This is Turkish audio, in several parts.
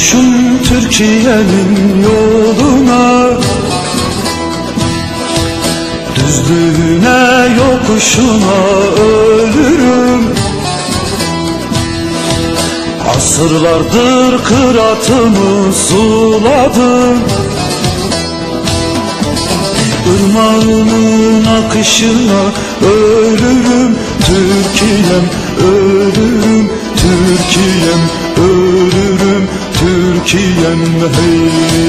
Düşmüşüm Türkiye'nin yoluna, düzlüğüne yokuşuna ölürüm. Asırlardır kıratımı suladım, ırmağının akışına ölürüm. Türkiye'm ölürüm, Türkiye'm ölürüm, Türkiye'm hey.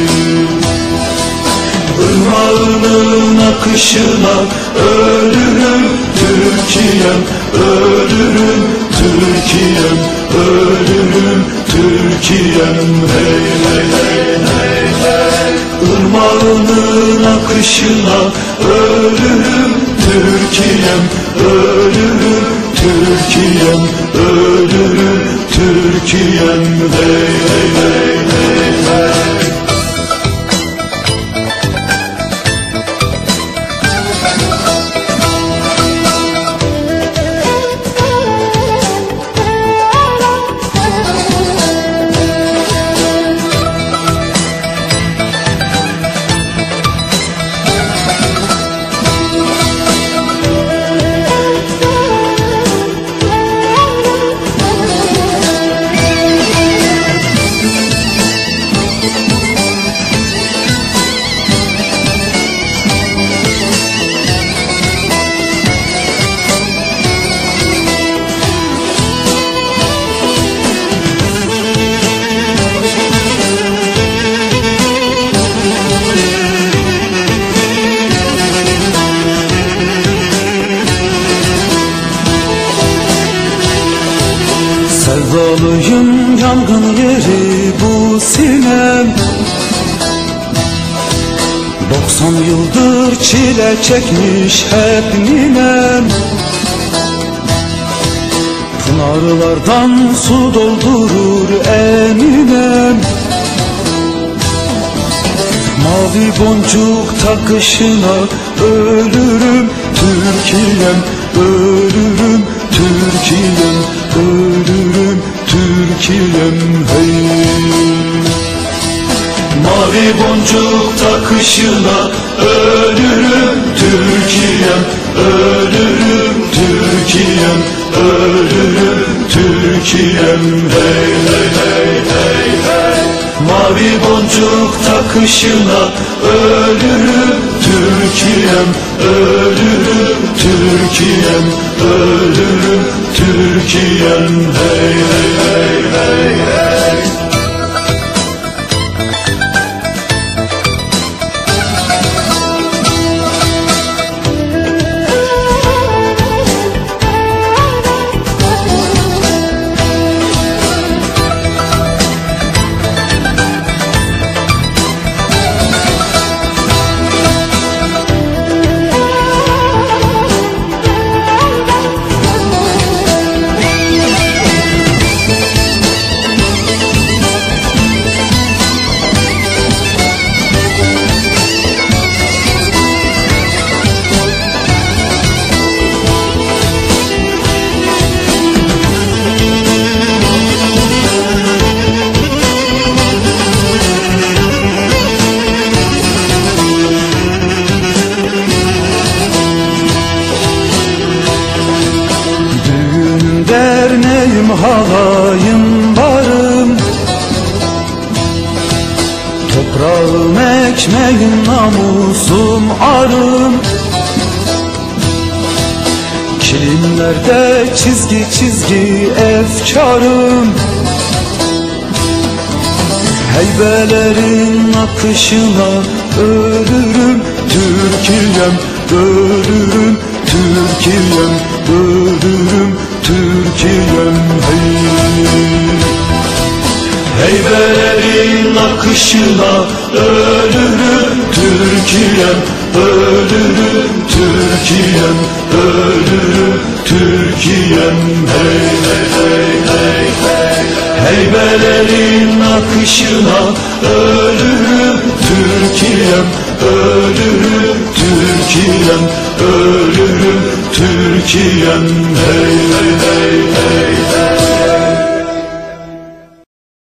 Irmağının akışına ölürüm, Türkiye'm ölürüm, Türkiye'm ölürüm, Türkiye'm hey hey hey hey hey. Irmağının akışına ölürüm, Türkiye'm ölürüm, Türkiye'm ölürüm, Türkiye'm hey hey hey hey hey. Sevdalıyım, yangın yeri bu sinem. 90 yıldır çile çekmiş hep ninem. Pınarlardan su doldurur eminem. Mavi boncuk takışına ölürüm, Türkiye'm ölürüm, Türkiye'm ölürüm, Türkiye'm hey. Mavi boncuk takışına ölürüm, Türkiye'm ölürüm, Türkiye'm ölürüm, Türkiye'm hey hey hey hey hey. Mavi boncuk takışına ölürüm, Türkiye'm ölürüm, Türkiye'm ölürüm, Türkiye'm hey hey hey hey hey. Derneğim, halayım, barım, toprağım, ekmeğim, namusum, arım. Kilimlerde çizgi çizgi efkarım. Heybelerin akışına ölürüm, Türkiye'm ölürüm, Türkiye'm ölürüm, Türkiye'm hey. Heybelerin akışına ölürüm, Türkiye'm ölürüm, Türkiye'm ölürüm, Türkiye'm hey hey hey hey hey. Heybelerin akışına ölürüm, Türkiye'm ölürüm, Türkiye'm ölürüm, Türkiye'm hey hey hey hey hey.